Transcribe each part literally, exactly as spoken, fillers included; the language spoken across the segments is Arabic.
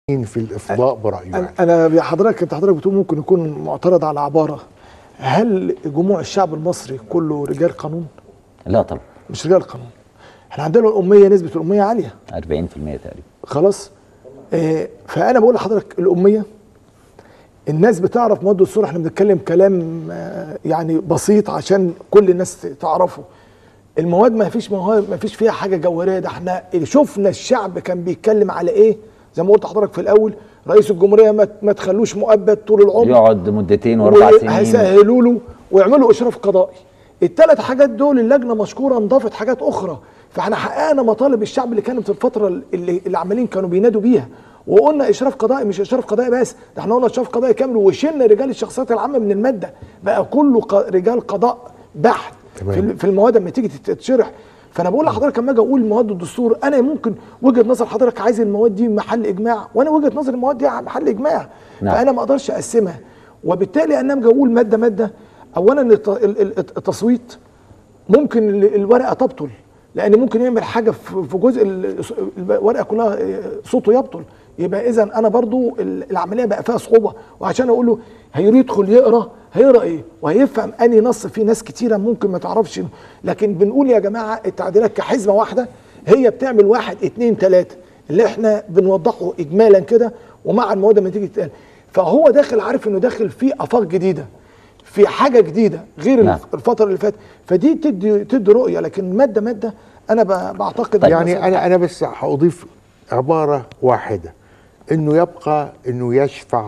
في الافضاء برايه يعني. انا حضرتك انت حضرتك بتقول ممكن يكون معترض على عباره. هل جموع الشعب المصري كله رجال قانون؟ لا طبعا مش رجال قانون. احنا عندنا الاميه، نسبه الاميه عاليه أربعين في المية تقريبا. خلاص. اه فانا بقول لحضرتك الاميه الناس بتعرف مواد الدستور. احنا بنتكلم كلام اه يعني بسيط عشان كل الناس تعرفه. المواد ما فيش مواد ما فيش فيها حاجه جوهريه. ده احنا شفنا الشعب كان بيتكلم على ايه. زي ما قلت لحضرتك في الاول، رئيس الجمهوريه ما, ما تخلوش مؤبد طول العمر، يقعد مدتين واربع سنين هيسهلوا له ويعملوا اشراف قضائي. الثلاث حاجات دول اللجنه مشكوره انضافت حاجات اخرى. فاحنا حققنا مطالب الشعب اللي كانت في الفتره اللي, اللي عمالين كانوا بينادوا بيها. وقلنا اشراف قضائي، مش اشراف قضائي بس، ده احنا قلنا اشراف قضائي كامل، وشلنا رجال الشخصيات العامه من الماده. بقى كله رجال قضاء بحت في المواد لما تيجي تتشرح. فانا بقول لحضرتك لما اجي اقول مواد الدستور، انا ممكن وجهه نظر حضرتك عايز المواد دي محل اجماع، وانا وجهه نظر المواد دي محل اجماع. نعم. فانا ما اقدرش اقسمها، وبالتالي انا لما اقول ماده ماده، اولا التصويت ممكن الورقه تبطل، لان ممكن يعمل حاجه في جزء الورقه كلها صوته يبطل. يبقى اذا انا برضو العمليه بقى فيها صعوبه. وعشان اقول له هيدخل يقرا، هيقرا ايه وهيفهم اني نص. في ناس كتيره ممكن ما تعرفش، لكن بنقول يا جماعه التعديلات كحزمه واحده هي بتعمل واحد اتنين تلاته اللي احنا بنوضحه اجمالا كده، ومع المواد لما تيجي تتقال. فهو داخل عارف انه داخل في افاق جديده، في حاجه جديده غير نعم. الفتره اللي فاتت. فدي تدي تدي رؤيه. لكن ماده ماده انا بعتقد طيب يعني انا انا بس هاضيف عباره واحده، انه يبقى انه يشفع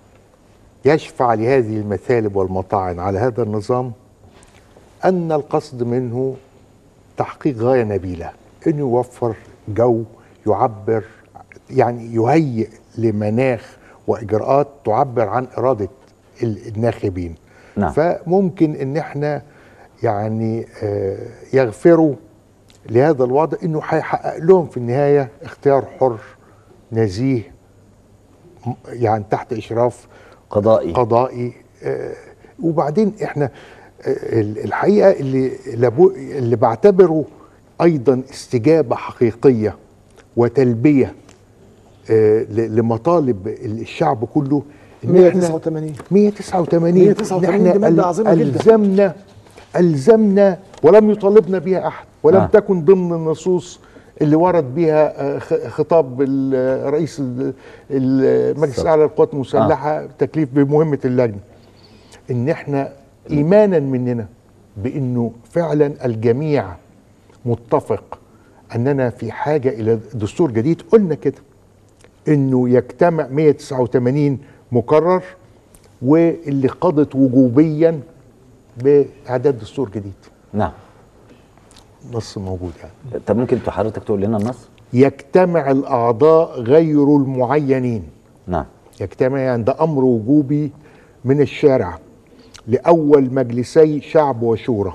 يشفع لهذه المثالب والمطاعن على هذا النظام، ان القصد منه تحقيق غايه نبيله، انه يوفر جو يعبر، يعني يهيئ لمناخ واجراءات تعبر عن اراده الناخبين. نعم. فممكن ان احنا يعني يغفروا لهذا الوضع، انه هيحقق لهم في النهايه اختيار حر نزيه، يعني تحت اشراف قضائي قضائي. آه وبعدين احنا آه الحقيقه اللي اللي بعتبره ايضا استجابه حقيقيه وتلبيه آه لمطالب الشعب كله، مية وتسعة وتمانين مية وتسعة وتمانين ان احنا دي ماده عظيمه جدا. الزمنا الزمنا ولم يطالبنا بها احد، ولم آه. تكن ضمن النصوص اللي ورد بها خطاب رئيس المجلس الاعلى للقوات المسلحه آه. تكليف بمهمه اللجنه، ان احنا ايمانا مننا بانه فعلا الجميع متفق اننا في حاجه الى دستور جديد. قلنا كده انه يجتمع مية وتسعة وتمانين مكرر، واللي قضت وجوبيا باعداد دستور جديد. نعم. نص موجود يعني. طب ممكن حضرتك تقول لنا النص؟ يجتمع الاعضاء غير المعينين. نعم. يجتمع يعني ده امر وجوبي من الشارع لاول مجلسي شعب وشورى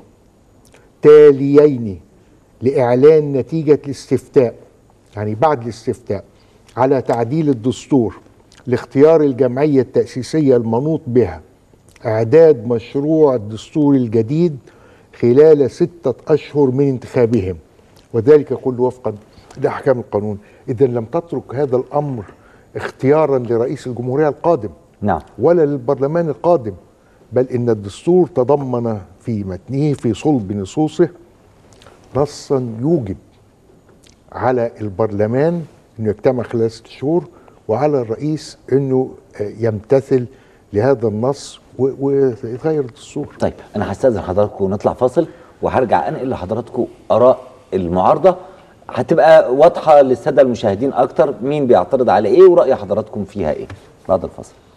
تاليين لاعلان نتيجه الاستفتاء، يعني بعد الاستفتاء على تعديل الدستور لاختيار الجمعيه التاسيسيه المنوط بها اعداد مشروع الدستور الجديد خلال ستة أشهر من انتخابهم، وذلك كله وفقا لأحكام القانون. إذا لم تترك هذا الأمر اختيارا لرئيس الجمهورية القادم نعم. ولا للبرلمان القادم، بل إن الدستور تضمن في متنه في صلب نصوصه نصا يوجب على البرلمان أنه يجتمع خلال ست شهور، وعلى الرئيس أنه يمتثل لهذا النص ويتغير الدستور. طيب انا هستاذن حضراتكم ونطلع فاصل، وهرجع انقل لحضراتكم اراء المعارضه هتبقى واضحه للساده المشاهدين اكتر، مين بيعترض على ايه وراي حضراتكم فيها ايه بعد الفاصل.